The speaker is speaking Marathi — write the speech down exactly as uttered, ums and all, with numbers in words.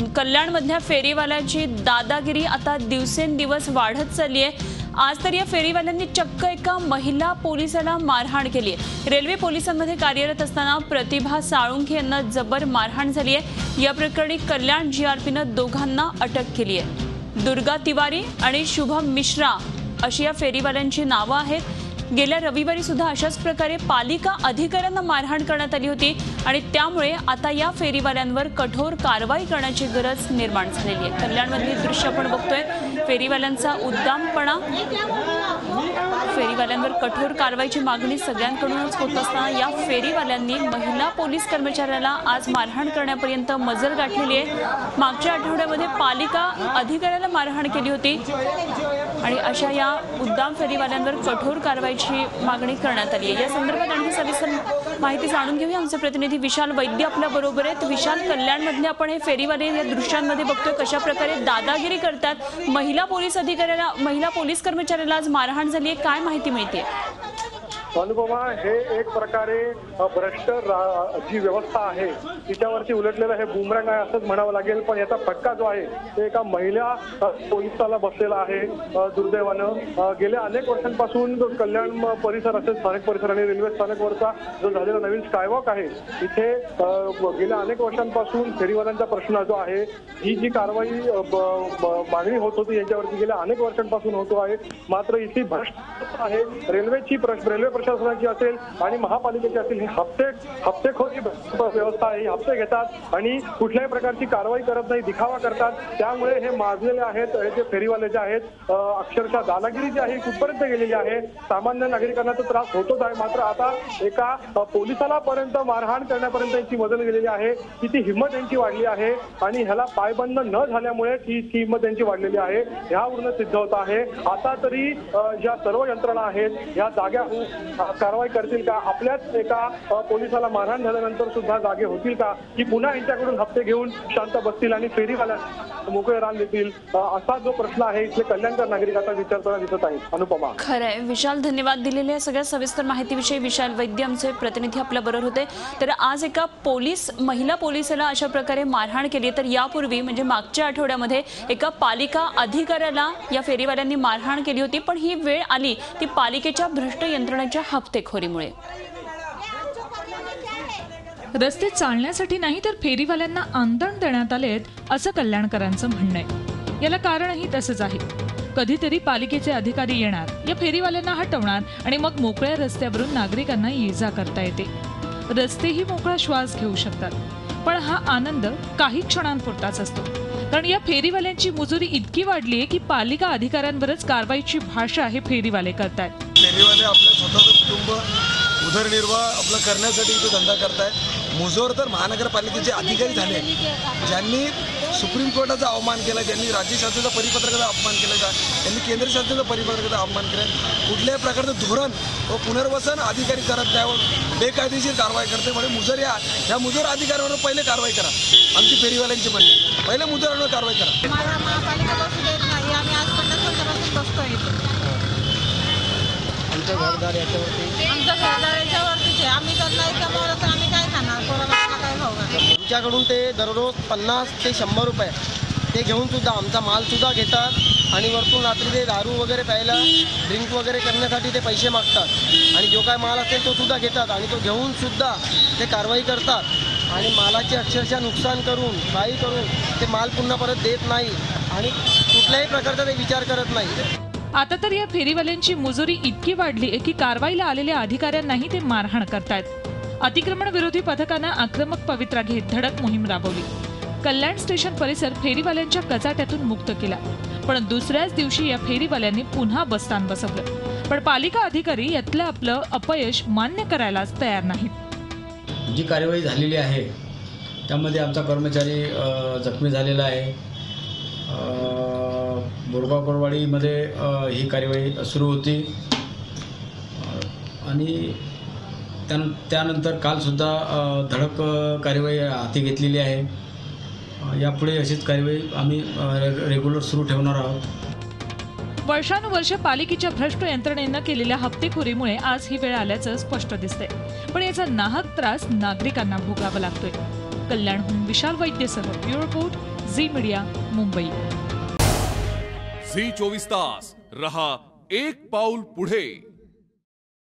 कल्याणमधल्या फेरीवाल्यांची दादागिरी आता दिवसेंदिवस वाढत चालली आहे। आज तर या फेरीवाल्यांनी चक्क एका महिला पोलिसाला मारहाण केली आहे। रेल्वे पोलिसांमध्ये कार्यरत असताना प्रतिभा साळुंखे यांना जबर मारहाण झाली आहे। या प्रकरणी कल्याण जीआरपीनं दोघांना अटक केली आहे। दुर्गा तिवारी आणि शुभम मिश्रा अशी या फेरीवाल्यांची नावं आहेत। गेल्या रविवारी सुद्धा अशाच प्रकारे पालिका अधिकाऱ्यांना मारहाण करण्यात आली होती आणि त्यामुळे आता या फेरीवाल्यांवर कठोर कारवाई करण्याची गरज निर्माण झालेली आहे। कल्याणमधली दृश्य आपण बघतोय, फेरीवाल्यांचा उद्दामपणा, फेरीवाल्यांवर कठोर कारवाईची मागणी सगळ्यांकडूनच होत असताना या फेरीवाल्यांनी महिला पोलीस कर्मचाऱ्याला आज मारहाण करण्यापर्यंत मजल गाठलेली आहे। मागच्या आठवड्यामध्ये पालिका अधिकाऱ्याला मारहाण केली होती आणि अशा या उद्दाम फेरीवाल्यांवर कठोर कारवाईची मागणी करण्यात आली आहे। या संदर्भात आणखी सविस्तर माहिती जाणून घेऊया। आमचे प्रतिनिधी विशाल वैद्य आपल्या बरोबर आहेत। विशाल, कल्याणमधले आपण हे फेरीवाले या दृश्यांमध्ये बघतोय कशा प्रकारे दादागिरी करतात। महिला पोलीस अधिकाऱ्याला, महिला पोलीस कर्मचाऱ्याला आज मारहाण झाली आहे, काय माहिती मिळते? अनुपमा, हे एक प्रकारे भ्रष्ट जी व्यवस्था आहे तिच्यावरती उलटलेलं हे बुमरंग आहे असंच म्हणावं लागेल। पण याचा फटका जो आहे ते एका महिला पोलिसाला बसलेला आहे। दुर्दैवानं गेल्या अनेक वर्षांपासून कल्याण परिसर असेल, स्थानिक परिसर आणि रेल्वे स्थानकवरचा जो झालेला नवीन स्कायवॉक आहे इथे गेल्या अनेक वर्षांपासून फेरीवाल्यांचा प्रश्न जो आहे, ही जी कारवाई मागणी होत होती यांच्यावरती गेल्या अनेक वर्षांपासून होतो आहे। मात्र इथे भ्रष्ट आहे रेल्वेची रेल्वे प्रशासनाची असेल आणि महापालिकेची असेल, ही हप्ते हप्तेखोरी व्यवस्था आहे। हप्ते घेतात आणि कुठल्याही प्रकारची कारवाई करत नाही, दिखावा करतात। त्यामुळे हे माजलेले आहेत, हे जे फेरीवाले जे आहेत अक्षरशः दादागिरी जी आहे कुठपर्यंत गेलेली आहे। सामान्य नागरिकांना तर त्रास होतोच आहे, मात्र आता एका पोलिसाला पर्यंत मारहाण करण्यापर्यंत यांची मजल गेलेली आहे। किती हिंमत यांची वाढली आहे आणि ह्याला पायबंद न झाल्यामुळे ही हिंमत यांची वाढलेली आहे, ह्यावरून सिद्ध होत आहे। आता तरी ज्या सर्व यंत्रणा आहेत ह्या जाग्या कारवाई करतील का? आपल्याच एका पोलिसाला मारहाण झाल्यानंतर सुद्धा जागे होतील का, की पुन्हा यांच्याकडून हप्ते घेऊन शांत बसतील आणि फेरीवाल्या मोकळे रान देतील? असा जो प्रश्न आहे इथले कल्याणकर नागरिक आता विचारताना दिसत आहेत। अनुपमा, खरंय विशाल, धन्यवाद दिलेल्या सगळ्या सविस्तर माहितीविषयी। विशाल वैद्य आमचे प्रतिनिधी आपल्या बरोबर होते। तर आज एका पोलीस महिला पोलिसाला अशा प्रकारे मारहाण केली, तर यापूर्वी म्हणजे मागच्या आठवड्यामध्ये एका पालिका अधिकाऱ्याला या फेरीवाल्यांनी मारहाण केली होती। पण ही वेळ आली ती पालिकेच्या भ्रष्ट यंत्रणेच्या हप्तेखोरीमुळे। रस्ते चालण्यासाठी नाही तर फेरीवाल्यांना आंदण देण्यात आलेत असं कल्याणकरांचं म्हणणं आहे। याला कारणही तसंच आहे। कधीतरी पालिकेचे अधिकारी येणार, या फेरीवाल्यांना हटवणार आणि मग मोकळ्या रस्त्यावरून नागरिकांना ये-जा करता येते। रस्तेही मोकळा श्वास घेऊ शकतात, पण हा आनंद काही क्षणांपुरताच असतो। कारण या फेरीवाल्यांची मुजुरी इतकी वाढली आहे की पालिका अधिकाऱ्यांवरच कारवाईची भाषा हे फेरीवाले करतायत। फेरीवाले आपलं स्वतःचं कुटुंब उदरनिर्वाह आपलं करण्यासाठी इथे धंदा करतायत। मुजोर तर महानगरपालिकेचे अधिकारी झाले ज्यांनी सुप्रीम कोर्टाचा अवमान केला, ज्यांनी राज्य शासनाचा परिपत्रकाचा अपमान केला, त्यांनी केंद्र शासनाचा परिपत्रकाचा अपमान केला। कुठल्याही प्रकारचं धोरण व पुनर्वसन अधिकारी करत त्यावर बेकायदेशीर कारवाई करते। म्हणजे मुजोर या ह्या मुजोर अधिकाऱ्यांवर पहिले कारवाई करा। आमची फेरीवाल्यांची म्हणणे पहिले मुजोरांवर कारवाई करा। महापालिका बसू देत नाही, आम्ही आज पन्नास वर्षापासून बसतोय। आमचं घरदार याच्यावरती आमचं घरदार याच्यावरतीच आहे। आम्ही तर नाही कमावलं तर आम्ही काय खाणार? कोरोनाला काय भाव घालणार? तुमच्याकडून ते दररोज पन्नास ते शंभर रुपये ते घेऊन सुद्धा आमचा मालसुद्धा घेतात आणि वरतून रात्री ते दारू वगैरे प्यायला, ड्रिंक वगैरे करण्यासाठी ते पैसे मागतात आणि जो काय माल असेल तो सुद्धा घेतात आणि तो घेऊन सुद्धा ते कारवाई करतात आणि मालाचे अक्षरशः नुकसान करून, काही करून ते माल पुन्हा परत देत नाही आणि कुठल्याही प्रकारचा ते विचार करत नाही। आता तर या फेरीवाल्यांची मुजुरी इतकी वाढली आहे की कारवाईला आलेल्या अधिकाऱ्यांनाही ते मारहाण करतायत। अतिक्रमण विरोधी पथकानं आक्रमक पवित्रा घेत धडक मोहीम राबवली। कल्याण स्टेशन परिसर फेरीवाल्यांच्या कचाट्यातून मुक्त केला, पण दुसऱ्याच दिवशी या फेरीवाल्यांनी पुन्हा बसस्थान बसवलं। पण पालिका अधिकारी यातलं आपलं अपयश मान्य करायलाच तयार नाहीत। जी कार्यवाही झालेली आहे त्यामध्ये आमचा कर्मचारी जखमी झालेला आहे। बोरगाव कोरवाडीमध्ये ही कार्यवाही सुरू होती आणि त्यानंतर कालसुद्धा धडक कार्यवाही हाती घेतलेली आहे। यापुढे अशीच कार्यवाही आम्ही रेग्युलर सुरू ठेवणार आहोत। वर्षानुवर्ष पालिकेच्या भ्रष्ट यंत्रणेनं केलेल्या हप्तेखोरीमुळे आज ही वेळ आल्याचं स्पष्ट दिसतंय, पण याचा नाहक त्रास नागरिकांना भोगावा लागतोय। कल्याणहून विशाल वैद्यसह bureau report, Zee media Mumbai. Zee चोवीस तास रहा एक पाऊल पुढे.